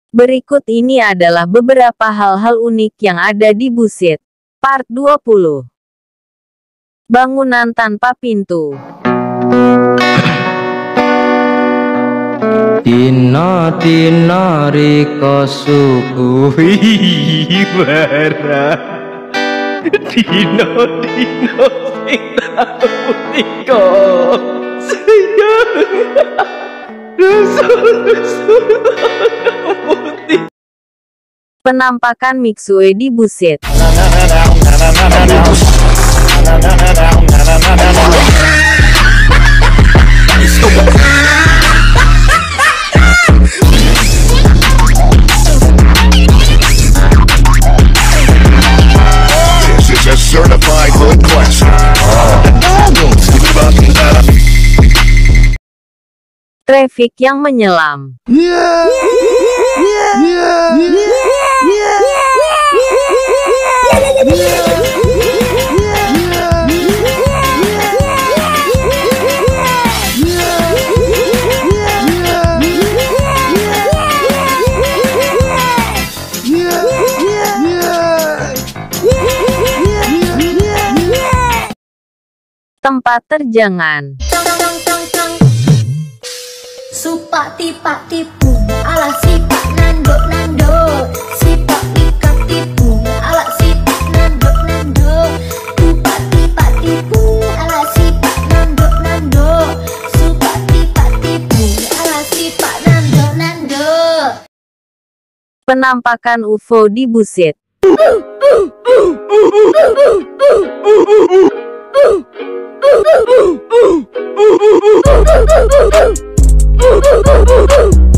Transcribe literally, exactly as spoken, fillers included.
Berikut ini adalah beberapa hal-hal unik yang ada di Busit. Part dua puluh. Bangunan tanpa pintu. Dina dina rika suguhi barang. Dina dina sing tau nika sayang. Penampakan Mixue di Busit. This is a certified hood classic. Traffic yang menyelam. Tempat terjangan. Supak tipak tipu ala sipak nanduk nanduk, sipak tikap tipu ala sipak nanduk nanduk, supak tipak tipu ala sipak nanduk nanduk, supak tipak tipu ala sipak nanduk nanduk. Penampakan U F O di Busit. Ooh, ooh, ooh, ooh, ooh, ooh, ooh.